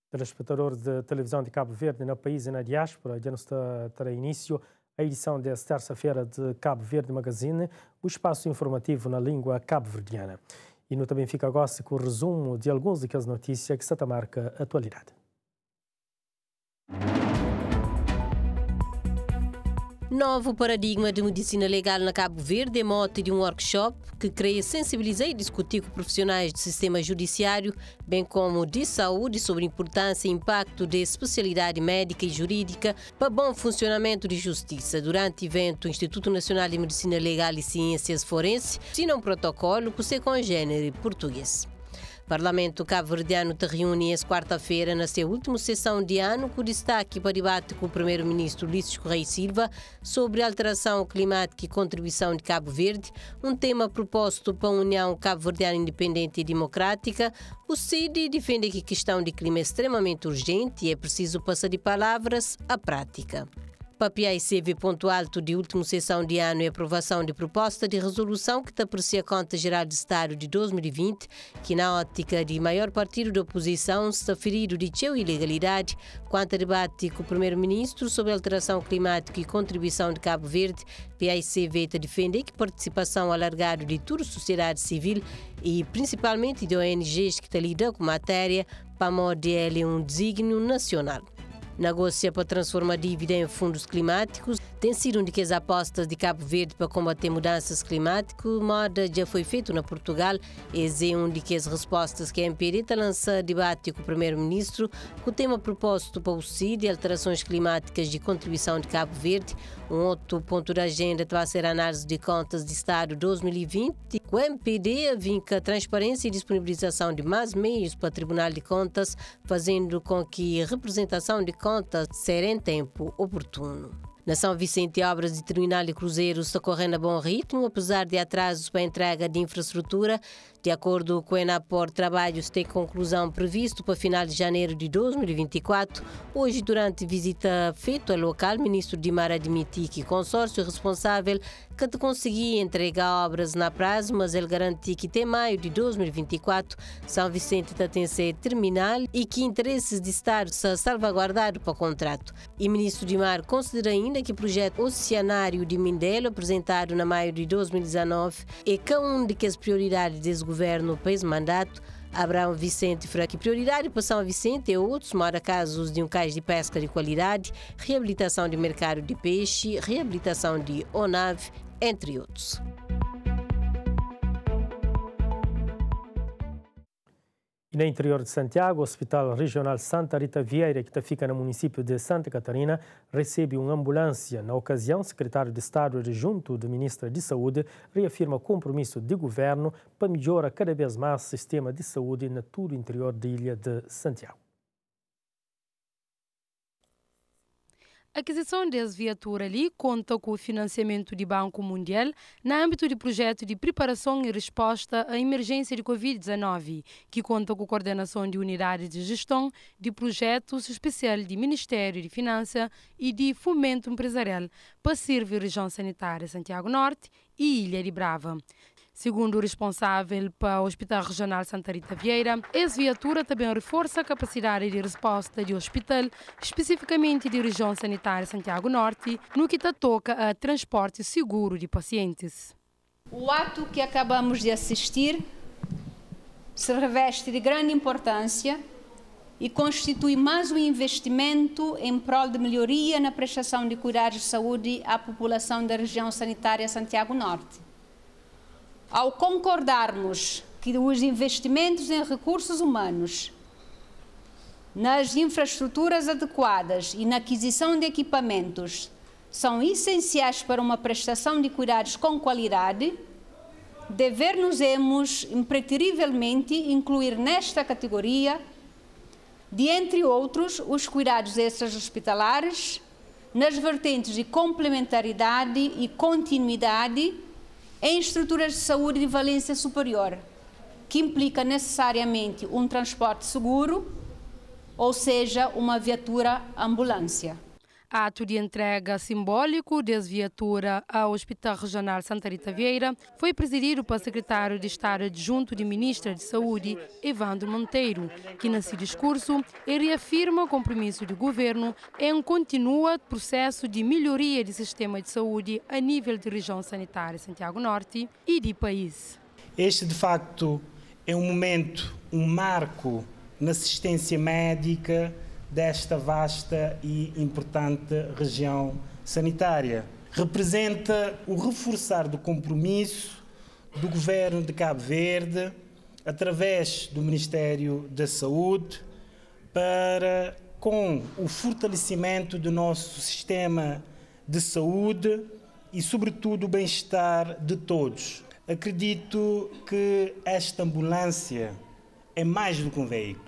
Telespectadores de televisão de Cabo Verde no país e na diáspora, já nos terá início a edição desta terça-feira de Cabo Verde Magazine, o espaço informativo na língua cabo-verdiana. E no também fica agora com o resumo de algumas daquelas notícias que se marca a atualidade. Novo paradigma de medicina legal na Cabo Verde é mote de um workshop que creia sensibilizar e discutir com profissionais do sistema judiciário, bem como de saúde, sobre a importância e impacto da especialidade médica e jurídica para bom funcionamento de justiça. Durante o evento, o Instituto Nacional de Medicina Legal e Ciências Forenses assina um protocolo com seu congênere português. O Parlamento cabo-verdiano te reúne esta quarta-feira na sua última sessão de ano, com destaque para debate com o primeiro-ministro Ulisses Correia Silva sobre a alteração climática e contribuição de Cabo Verde, um tema proposto para a União Cabo-Verdiana Independente e Democrática. O CID defende que a questão de clima é extremamente urgente e é preciso passar de palavras à prática. Para PICV ponto alto de última sessão de ano e aprovação de proposta de resolução que aprecia a Conta Geral de Estado de 2020, que na ótica de maior partido da oposição está ferido de ilegalidade quanto a debate com o primeiro-ministro sobre a alteração climática e contribuição de Cabo Verde. PICV defende que participação alargada de toda a sociedade civil e principalmente de ONGs que lidam com matéria para modelar um desígnio nacional. Negocia para transformar dívida em fundos climáticos tem sido uma das apostas de Cabo Verde para combater mudanças climáticas. Moda já foi feito na Portugal. Essa é uma das respostas que a MPD está lançando debate com o primeiro-ministro, com o tema proposto para o CID, alterações climáticas de contribuição de Cabo Verde. Um outro ponto da agenda vai ser a análise de contas de Estado 2020. O MPD vinca a transparência e disponibilização de mais meios para o Tribunal de Contas, fazendo com que a representação de contas seja em tempo oportuno. Na São Vicente, obras de terminal e cruzeiros estão correndo a bom ritmo, apesar de atrasos para a entrega de infraestrutura. De acordo com o Enapor, trabalhos têm conclusão previsto para final de janeiro de 2024. Hoje, durante visita feita ao local, o ministro Dimar admitiu que o consórcio responsável que te conseguia entregar obras na prazo, mas ele garantiu que até maio de 2024 São Vicente tem ser terminal e que interesses de Estado são salvaguardados para o contrato. E o ministro Dimar considera ainda que o projeto Oceanário de Mindelo, apresentado na maio de 2019, é que uma das prioridades desse governo para esse mandato. Abraão Vicente Franco, prioridade para São Vicente e outros, mora casos de um cais de pesca de qualidade, reabilitação de mercado de peixe, reabilitação de ONAV, entre outros. E no interior de Santiago, o Hospital Regional Santa Rita Vieira, que fica no município de Santa Catarina, recebe uma ambulância. Na ocasião, o secretário de Estado adjunto do Ministro de Saúde reafirma o compromisso do governo para melhorar cada vez mais o sistema de saúde na todo o interior da ilha de Santiago. A aquisição dessa viatura ali conta com o financiamento do Banco Mundial no âmbito do projeto de preparação e resposta à emergência de Covid-19, que conta com a coordenação de unidades de gestão de projetos especiais do Ministério de Finanças e de Fomento Empresarial para servir a região sanitária Santiago Norte e Ilha de Brava. Segundo o responsável para o Hospital Regional Santa Rita Vieira, essa viatura também reforça a capacidade de resposta do hospital, especificamente da região sanitária Santiago Norte, no que toca a transporte seguro de pacientes. O ato que acabamos de assistir se reveste de grande importância e constitui mais um investimento em prol de melhoria na prestação de cuidados de saúde à população da região sanitária Santiago Norte. Ao concordarmos que os investimentos em recursos humanos, nas infraestruturas adequadas e na aquisição de equipamentos são essenciais para uma prestação de cuidados com qualidade, dever-nos-emos impreterivelmente incluir nesta categoria, de entre outros, os cuidados extra-hospitalares, nas vertentes de complementaridade e continuidade em estruturas de saúde de valência superior, que implica necessariamente um transporte seguro, ou seja, uma viatura ambulância. Ato de entrega simbólico da viatura ao Hospital Regional Santa Rita Vieira foi presidido pelo secretário de Estado adjunto de Ministra de Saúde, Evandro Monteiro, que nesse discurso reafirma o compromisso do governo em continuar o processo de melhoria do sistema de saúde a nível de região sanitária Santiago Norte e do país. Este, de facto, é um momento, um marco na assistência médica desta vasta e importante região sanitária. Representa o reforçar do compromisso do Governo de Cabo Verde, através do Ministério da Saúde, para, com o fortalecimento do nosso sistema de saúde e, sobretudo, o bem-estar de todos. Acredito que esta ambulância é mais do que um veículo.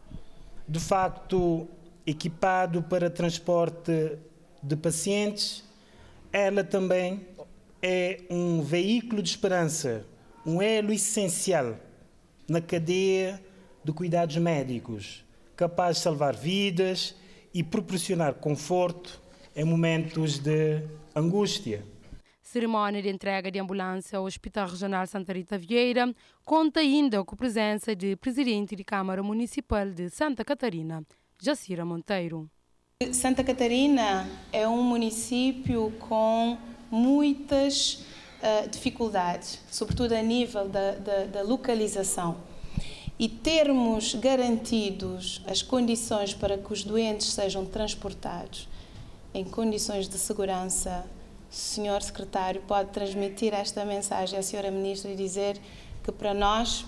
De facto, equipado para transporte de pacientes, ela também é um veículo de esperança, um elo essencial na cadeia de cuidados médicos, capaz de salvar vidas e proporcionar conforto em momentos de angústia. Cerimónia de entrega de ambulância ao Hospital Regional Santa Rita Vieira conta ainda com a presença do presidente da Câmara Municipal de Santa Catarina, Jacira Monteiro. Santa Catarina é um município com muitas dificuldades, sobretudo a nível da localização. E termos garantidos as condições para que os doentes sejam transportados em condições de segurança. Senhor Secretário, pode transmitir esta mensagem à Senhora Ministra e dizer que para nós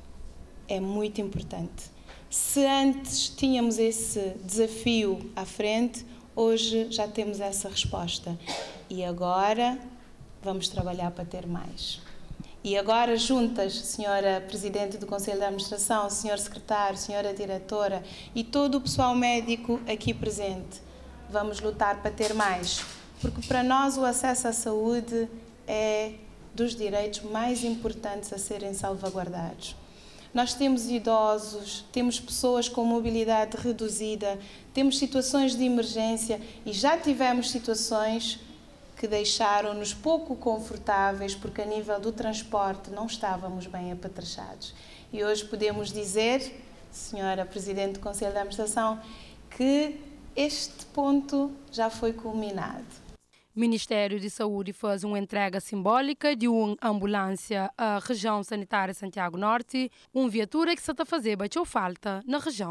é muito importante. Se antes tínhamos esse desafio à frente, hoje já temos essa resposta. E agora vamos trabalhar para ter mais. E agora, juntas, Senhora Presidente do Conselho de Administração, Senhor Secretário, Senhora Diretora e todo o pessoal médico aqui presente, vamos lutar para ter mais. Porque para nós o acesso à saúde é dos direitos mais importantes a serem salvaguardados. Nós temos idosos, temos pessoas com mobilidade reduzida, temos situações de emergência e já tivemos situações que deixaram-nos pouco confortáveis porque a nível do transporte não estávamos bem apetrechados. E hoje podemos dizer, Senhora Presidente do Conselho de Administração, que este ponto já foi culminado. O Ministério de Saúde fez uma entrega simbólica de uma ambulância à região sanitária Santiago Norte, uma viatura que se está a fazer bateu falta na região.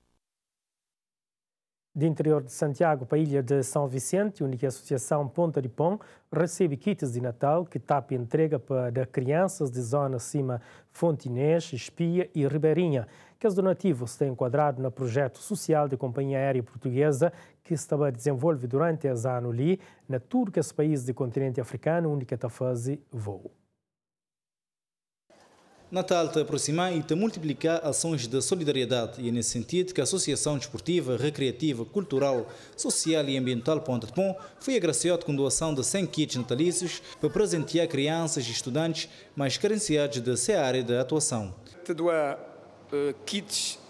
De interior de Santiago para a ilha de São Vicente, onde a Associação Ponta de Pão recebe kits de Natal que tapa entrega para crianças de zonas acima Fontinês, Espia e Ribeirinha, que os donativos têm enquadrado no projeto social da Companhia Aérea Portuguesa que estava desenvolve durante os anos ali na tour que os países do continente africano onde está fazendo voo. Natal te aproximar e te multiplicar ações de solidariedade e é nesse sentido que a Associação Desportiva, Recreativa, Cultural, Social e Ambiental Ponta de Pão foi agraciada com doação de 100 kits natalícios para presentear crianças e estudantes mais carenciados de sua área de atuação. Te doar kits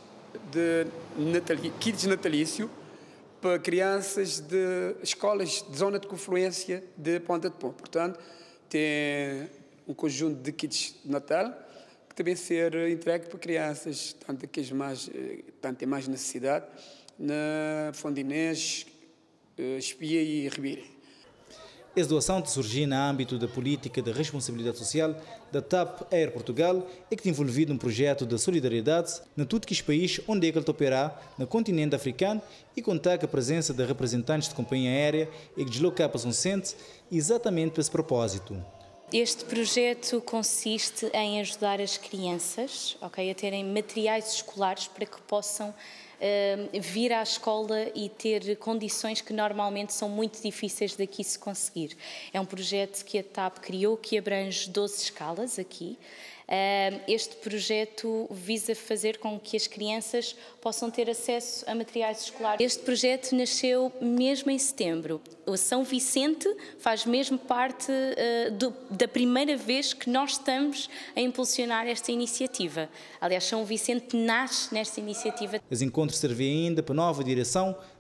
natalício para crianças de escolas de zona de confluência de Ponta de Pão. Portanto, tem um conjunto de kits de Natal também ser entregue para crianças, tanto têm mais necessidade, na Fontinês, Espia e Ribeira. Essa doação surgiu no âmbito da política de responsabilidade social da TAP Air Portugal e que tem envolvido um projeto de solidariedade na tudo que os países onde ele operar no continente africano e contar com a presença de representantes de companhia aérea e que deslocar para São Vicente exatamente para esse propósito. Este projeto consiste em ajudar as crianças, a terem materiais escolares para que possam vir à escola e ter condições que normalmente são muito difíceis daqui se conseguir. É um projeto que a TAP criou, que abrange 12 escalas aqui. Este projeto visa fazer com que as crianças possam ter acesso a materiais escolares. Este projeto nasceu mesmo em setembro. O São Vicente faz mesmo parte da primeira vez que nós estamos a impulsionar esta iniciativa. Aliás, São Vicente nasce nesta iniciativa. Os encontros servem ainda para a nova direção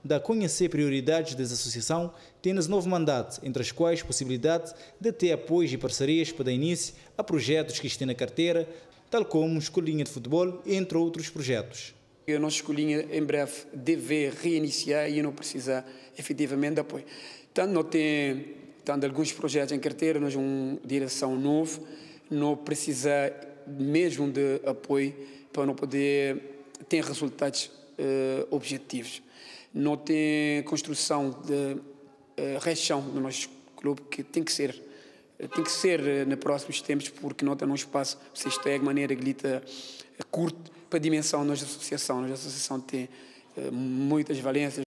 dá a conhecer prioridades das associações, tem nas novo mandato, entre as quais possibilidade de ter apoios e parcerias para dar início a projetos que estão na carteira, tal como escolinha de futebol, entre outros projetos. A nossa escolinha, em breve, deve reiniciar e não precisa efetivamente de apoio. Tanto não tem alguns projetos em carteira, nós uma direção nova, não precisa mesmo de apoio para não poder ter resultados objetivos. Não tem construção de reação do nosso clube, que tem que ser nos próximos tempos, porque não tem um espaço, vocês têm de maneira curta para a dimensão da nossa associação. Nossa associação tem muitas valências.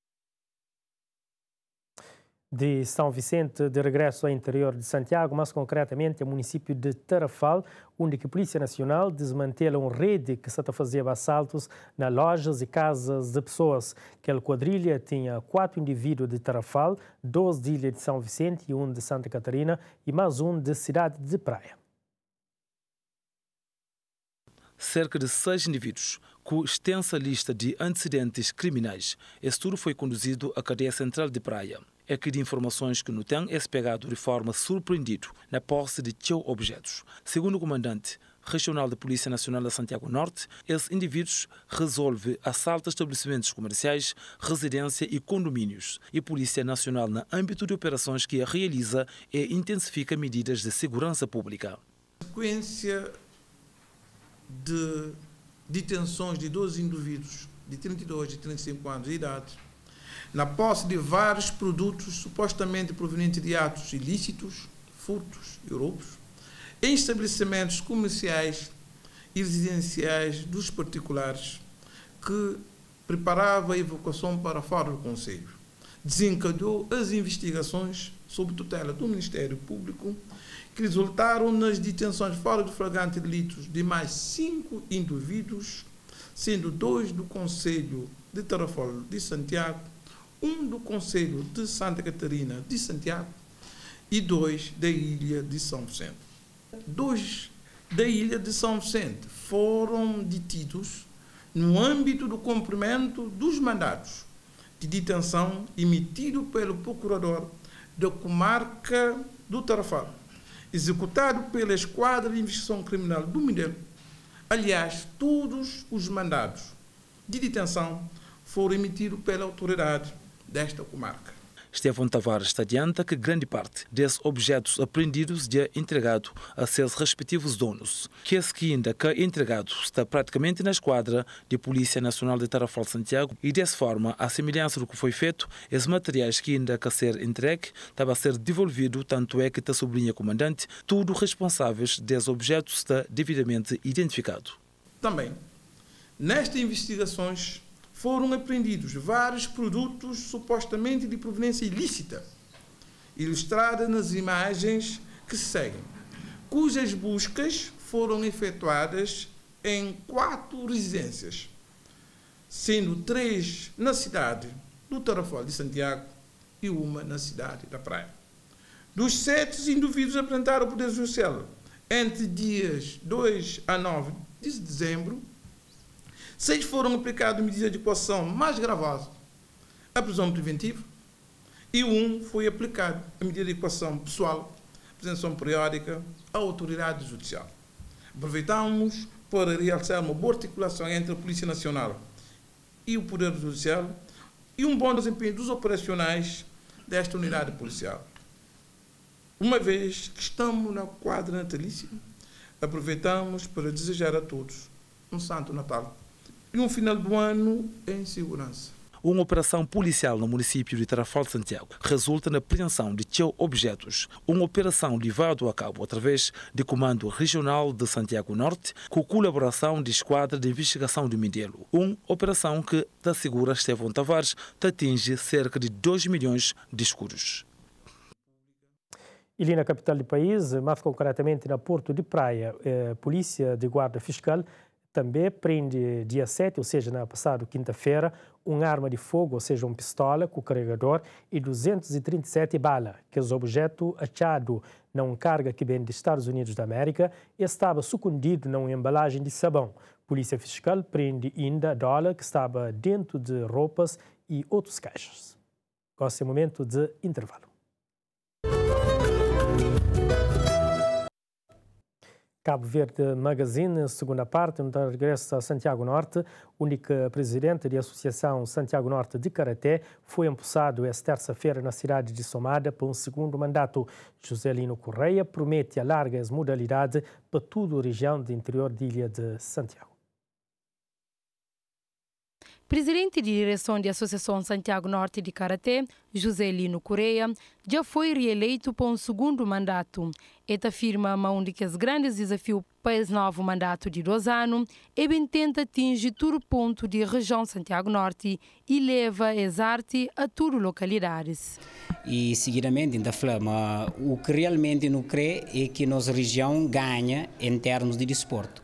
De São Vicente, de regresso ao interior de Santiago, mais concretamente ao município de Tarrafal, onde a Polícia Nacional desmantela uma rede que se fazia assaltos nas lojas e casas de pessoas. Aquela quadrilha tinha 4 indivíduos de Tarrafal, 2 de Ilha de São Vicente e 1 de Santa Catarina e mais 1 de Cidade de Praia. Cerca de 6 indivíduos, com extensa lista de antecedentes criminais. Esse tudo foi conduzido à cadeia central de Praia. É que de informações que não tem é pegado de forma surpreendido na posse de teu objetos. Segundo o comandante regional da Polícia Nacional de Santiago Norte, esses indivíduos resolvem assaltos a estabelecimentos comerciais, residência e condomínios. E a Polícia Nacional, no âmbito de operações que a realiza, e intensifica medidas de segurança pública. Sequência de detenções de 12 indivíduos de 32 e 35 anos de idade, na posse de vários produtos supostamente provenientes de atos ilícitos, furtos e roubos, em estabelecimentos comerciais e residenciais dos particulares que preparava a evacuação para fora do Conselho. Desencadeou as investigações sob tutela do Ministério Público, que resultaram nas detenções fora do flagrante de delitos de mais 5 indivíduos, sendo 2 do Conselho de Tarrafal de Santiago, 1 do Conselho de Santa Catarina de Santiago e 2 da Ilha de São Vicente. 2 da Ilha de São Vicente foram detidos no âmbito do cumprimento dos mandados de detenção emitido pelo Procurador da Comarca do Tarrafal, executado pela Esquadra de Investigação Criminal do Mindelo. Aliás, todos os mandados de detenção foram emitidos pela autoridade desta comarca. Estevão Tavares adianta que grande parte desses objetos apreendidos é entregado a seus respectivos donos, que esse que ainda que é entregado está praticamente na esquadra de Polícia Nacional de Tarrafal Santiago e dessa forma, a semelhança do que foi feito, esses materiais que ainda que ser entregue estava a ser devolvido, tanto é que está sublinha comandante, tudo responsáveis desses objetos está devidamente identificado. Também, nestas investigações, foram apreendidos vários produtos supostamente de proveniência ilícita, ilustradas nas imagens que se seguem, cujas buscas foram efetuadas em 4 residências, sendo 3 na cidade do Tarrafal de Santiago e 1 na cidade da Praia. Dos 7 indivíduos apresentados ao Poder Judicial entre dias 2 a 9 de dezembro, 6 foram aplicadas medidas de coação mais gravosas, a prisão preventiva, e 1 foi aplicado a medida de coação pessoal, apreensão periódica, à autoridade judicial. Aproveitamos para realçar uma boa articulação entre a Polícia Nacional e o Poder Judicial e um bom desempenho dos operacionais desta unidade policial. Uma vez que estamos na quadra natalícia, aproveitamos para desejar a todos um Santo Natal e um final do ano em segurança. Uma operação policial no município de Tarrafal de Santiago resulta na apreensão de teu objetos. Uma operação levada a cabo através do Comando Regional de Santiago Norte, com colaboração de Esquadra de Investigação do Mindelo. Uma operação que, da segura Estevão Tavares, atinge cerca de 2 milhões de escudos. E na capital do país, mais concretamente na Porto de Praia, a Polícia de Guarda Fiscal também prende dia 7, ou seja, na passada quinta-feira, uma arma de fogo, ou seja, uma pistola com carregador e 237 balas, que é o objeto achado numa carga que vem dos Estados Unidos da América e estava escondido numa embalagem de sabão. Polícia Fiscal prende ainda dólar que estava dentro de roupas e outros caixas. Agora é o momento de intervalo. Cabo Verde Magazine, segunda parte, no regresso a Santiago Norte. O único presidente da Associação Santiago Norte de Karaté foi empossado esta terça-feira na cidade de Somada por um segundo mandato. José Lino Correia promete alargar as modalidades para toda a região do interior da ilha de Santiago. Presidente de direção da Associação Santiago Norte de Karaté, José Lino Correia, já foi reeleito por um segundo mandato. Ele afirma um dos grandes desafios para esse novo mandato de 2 anos é bem tenta atingir todo o ponto da região Santiago Norte e leva as artes a todas as localidades. E seguidamente ainda falamos, o que realmente não crê é que nossa região ganha em termos de desporto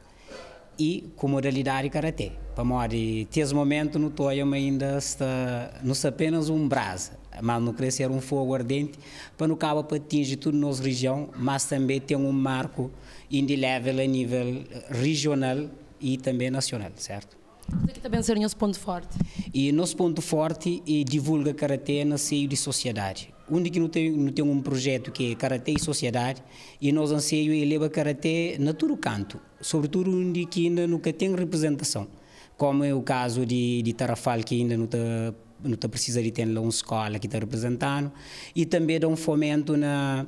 e com modalidade Karaté. Para morrer, nesse momento não estou ainda não é apenas um brasa, mas não crescer um fogo ardente para não acabar para atingir toda a nossa região, mas também tem um marco indelével a nível regional e também nacional, certo? Isso aqui também seria o nosso ponto forte. E nosso ponto forte é divulga Karaté no seio de sociedade. Onde que não tem um projeto que é Karaté e sociedade, e nós anseio é levar Karaté na todo canto, sobretudo onde que ainda nunca tem representação, como é o caso de Tarrafal, que ainda não está precisa de ter lá uma escola que está representando, e também dá um fomento na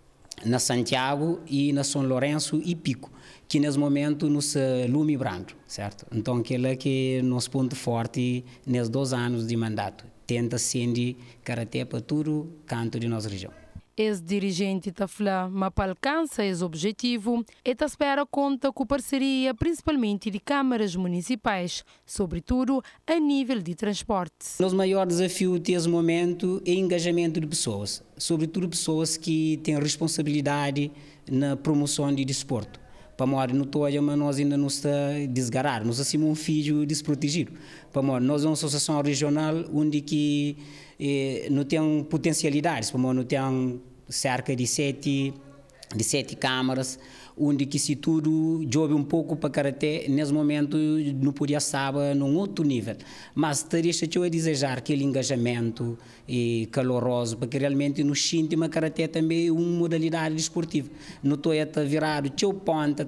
Santiago e na São Lourenço e Pico, que nesse momento nos lume branco, certo? Então aquele é que é nosso ponto forte nesses 2 anos de mandato. Tenta acender Karaté para todo canto de nossa região. Ex-dirigente está falando, mas para alcançar esse objetivo, ele espera conta com parceria principalmente de câmaras municipais, sobretudo a nível de transporte. Nosso maior desafio nesse momento é o engajamento de pessoas, sobretudo pessoas que têm responsabilidade na promoção de desporto. Para morrer no toalha, mas nós ainda não está desgarar, nós assim um filho desprotegido. Para morrer, nós é uma associação regional onde que não tem potencialidades, para morrer, não tem cerca de 7 câmaras, onde que se tudo jove um pouco para Karaté, nesse momento não podia estar num outro nível. Mas deixa eu desejar aquele engajamento caloroso, para que realmente nos sinta uma Karaté também uma modalidade desportiva. Não estou a virar o teu ponta,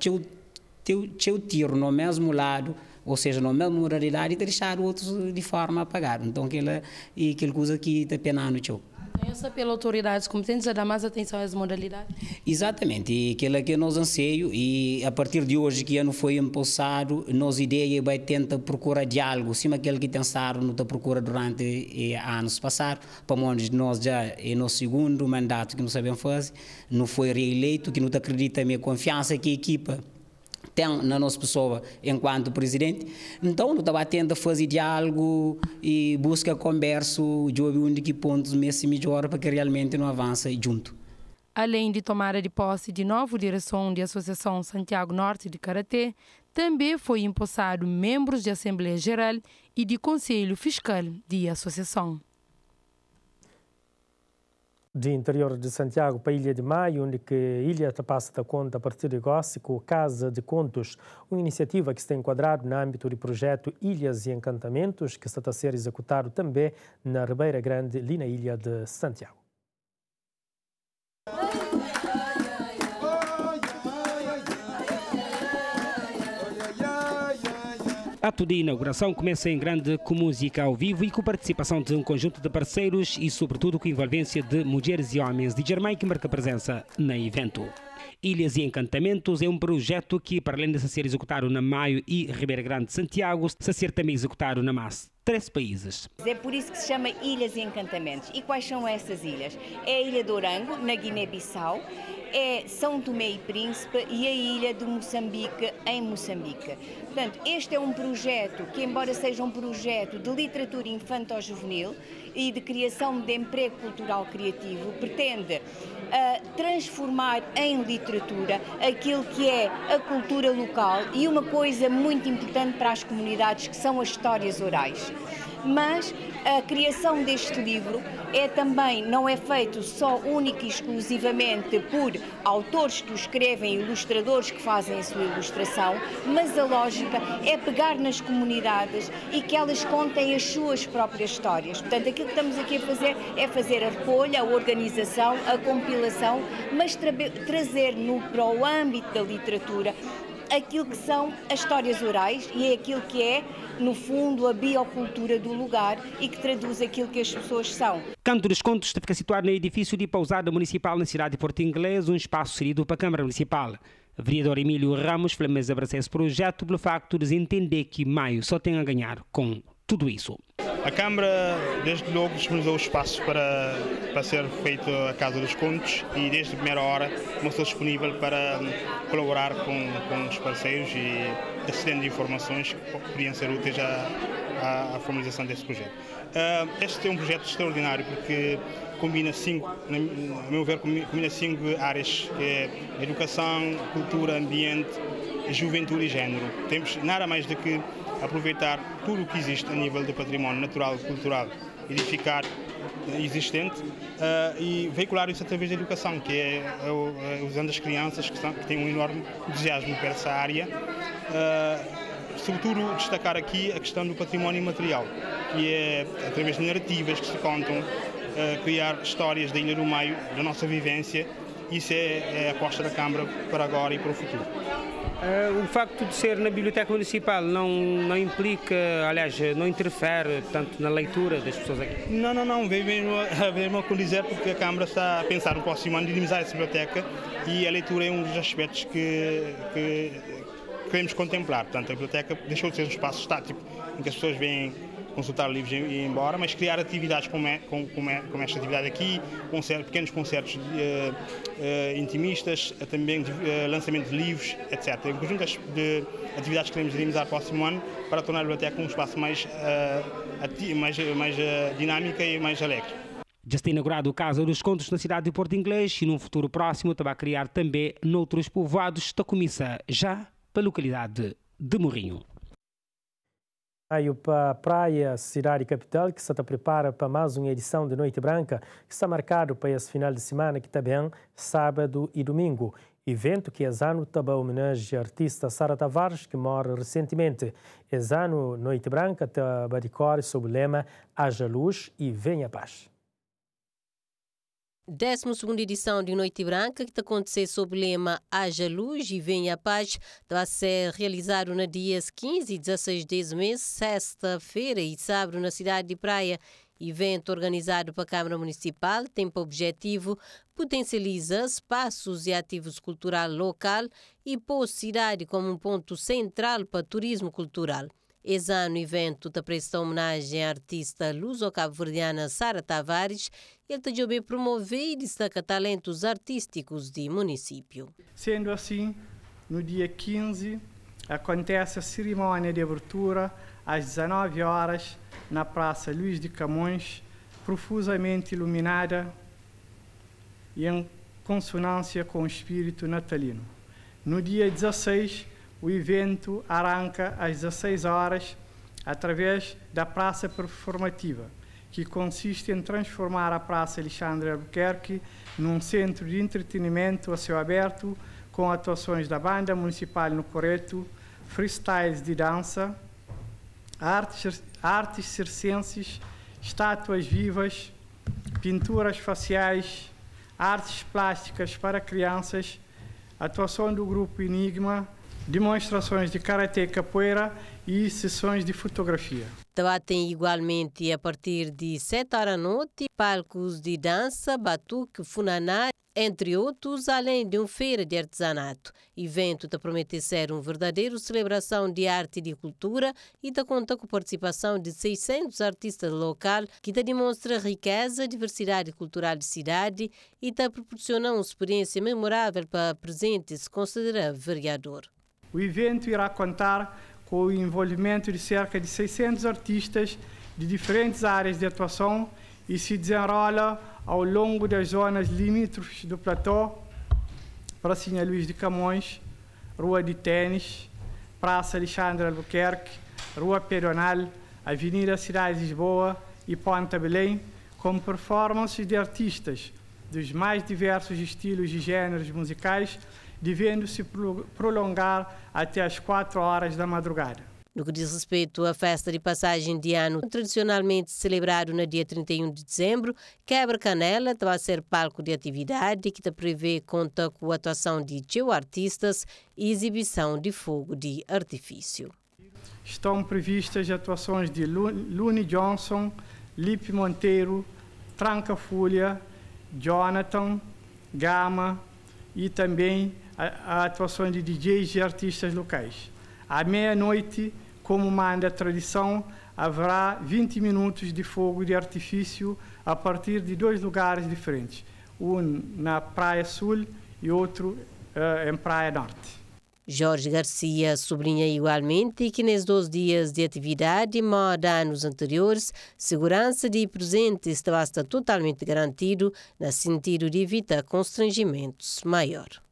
teu tiro no mesmo lado, ou seja, na mesma modalidade, e deixar outros de forma apagada. Então, aquela coisa que está penando o teu. Essa pela autoridades competentes a dar mais atenção às modalidades? Exatamente, e aquilo é que nós anseio, e a partir de hoje que ano foi empossado, nossa ideia vai tentar procurar diálogo, sim aquele que pensaram não está procura durante anos passados, para nós já é nosso segundo mandato que não sabemos fazer, não foi reeleito, que não acredita na minha confiança que a equipa tem na nossa pessoa enquanto presidente, então não estava tendo a fazer diálogo e busca conversa de onde que pontos melhor para que realmente não avance junto. Além de tomar de posse de nova direção da Associação Santiago Norte de Karaté, também foi empossado membros da Assembleia Geral e de Conselho Fiscal da Associação. De interior de Santiago para a Ilha de Maio, onde que a ilha passa da conta a partir de agora com Casa de Contos, uma iniciativa que está enquadrada no âmbito do projeto Ilhas e Encantamentos, que está a ser executado também na Ribeira Grande, ali na Ilha de Santiago. A ato de inauguração começa em grande com música ao vivo e com participação de um conjunto de parceiros e, sobretudo, com envolvência de mulheres e homens de Germânia que marca presença no evento. Ilhas e Encantamentos é um projeto que, para além de ser executado na Maio e Ribeira Grande de Santiago, está a ser também executado na MAS, 3 países. É por isso que se chama Ilhas e Encantamentos. E quais são essas ilhas? É a Ilha de Orango, na Guiné-Bissau, é São Tomé e Príncipe e a Ilha de Moçambique, em Moçambique. Portanto, este é um projeto que, embora seja um projeto de literatura infanto-juvenil e de criação de emprego cultural criativo, pretende transformar em literatura aquilo que é a cultura local e uma coisa muito importante para as comunidades, que são as histórias orais. Mas a criação deste livro não é feito só única e exclusivamente por ter autores que o escrevem, ilustradores que fazem a sua ilustração, mas a lógica é pegar nas comunidades e que elas contem as suas próprias histórias. Portanto, aquilo que estamos aqui a fazer é fazer a recolha, a organização, a compilação, mas trazer para o âmbito da literatura aquilo que são as histórias orais e é aquilo que é, no fundo, a biocultura do lugar e que traduz aquilo que as pessoas são. Canto dos Contos fica situado no edifício de Pousada Municipal na cidade de Porto Inglês, um espaço cedido para a Câmara Municipal. O vereador Emílio Ramos Flames abraçou esse projeto pelo facto de entender que Maio só tem a ganhar com tudo isso. A Câmara, desde logo, disponibilizou o espaço para ser feito a Casa dos Contos e desde a primeira hora mostrou disponível para colaborar com os parceiros e acedendo de informações que poderiam ser úteis à formalização desse projeto. Este é um projeto extraordinário porque combina a meu ver, combina 5 áreas, que é educação, cultura, ambiente, juventude e género. Temos nada mais do que aproveitar tudo o que existe a nível de património natural, cultural, edificar existente e veicular isso através da educação, que é usando as crianças que têm um enorme entusiasmo para essa área. Sobretudo destacar aqui a questão do património imaterial, que é através de narrativas que se contam, criar histórias da Ilha do Maio, da nossa vivência. Isso é a aposta da Câmara para agora e para o futuro. O facto de ser na Biblioteca Municipal não implica, aliás, não interfere tanto na leitura das pessoas aqui? Não, veio mesmo a condizer porque a Câmara está a pensar no próximo ano dinamizar essa biblioteca e a leitura é um dos aspectos que queremos contemplar. Portanto, a biblioteca deixou de ser um espaço estático em que as pessoas vêm consultar livros e ir embora, mas criar atividades como esta atividade aqui, pequenos concertos intimistas, também lançamento de livros, etc. Um conjunto de atividades que queremos dinamizar para o próximo ano para tornar a biblioteca um espaço mais dinâmico e mais alegre. Já está inaugurado o Casa dos Contos na cidade de Porto Inglês e num futuro próximo vai criar também noutros povoados da Comissa, já para a localidade de Morrinho. Aí para a praia, cidade capital, que se prepara para mais uma edição de Noite Branca, que está marcado para esse final de semana, que também sábado e domingo. Evento que esse ano também homenageia a artista Sara Tavares, que morre recentemente. Esse ano, Noite Branca, também decorre sob o lema Haja Luz e Venha Paz. 12ª edição de Noite Branca, que está acontecendo sob o lema Haja Luz e Venha Paz, vai ser realizado nos dias 15 e 16 desse mês, sexta-feira e sábado, na cidade de Praia. Evento organizado pela Câmara Municipal tem por objetivo potencializar espaços e ativos cultural local e pôr a cidade como um ponto central para o turismo cultural. Esse ano o evento está prestando homenagem à artista luso-cabo-verdiana Sara Tavares. Ele também promover e destaca talentos artísticos do município. Sendo assim, no dia 15, acontece a cerimônia de abertura às 19 horas na Praça Luís de Camões, profusamente iluminada e em consonância com o espírito natalino. No dia 16, o evento arranca às 16 horas através da Praça Performativa, que consiste em transformar a Praça Alexandre Albuquerque num centro de entretenimento a céu aberto, com atuações da Banda Municipal no Coreto, freestyles de dança, artes circenses, estátuas vivas, pinturas faciais, artes plásticas para crianças, atuação do grupo Enigma, demonstrações de karatê capoeira e sessões de fotografia. Tem igualmente, a partir de 7 horas da noite, palcos de dança, batuque, funaná, entre outros, além de uma feira de artesanato. O evento promete ser uma verdadeira celebração de arte e de cultura e conta com a participação de 600 artistas locais que demonstra a riqueza e diversidade cultural da cidade e proporciona uma experiência memorável para presente, se considera vereador. O evento irá contar com o envolvimento de cerca de 600 artistas de diferentes áreas de atuação e se desenrola ao longo das zonas limítrofes do platô, Pracinha Luís de Camões, Rua de Tênis, Praça Alexandre Albuquerque, Rua Pedonal, Avenida Cidade de Lisboa e Ponta Belém, com performances de artistas dos mais diversos estilos e géneros musicais, devendo-se prolongar até às 4 horas da madrugada. No que diz respeito à festa de passagem de ano, tradicionalmente celebrado no dia 31 de dezembro, Quebra-Canela vai ser palco de atividade que prevê conta com a atuação de artistas e exibição de fogo de artifício. Estão previstas atuações de Luni Johnson, Lipe Monteiro, Tranca Folha, Jonathan, Gama e também a atuação de DJs e artistas locais. À meia-noite, como manda a tradição, haverá 20 minutos de fogo de artifício a partir de 2 lugares diferentes, um na Praia Sul e outro em Praia Norte. Jorge Garcia sublinha igualmente que nesses 2 dias de atividade, mais de anos anteriores, segurança de presentes estava totalmente garantido, no sentido de evitar constrangimentos maior.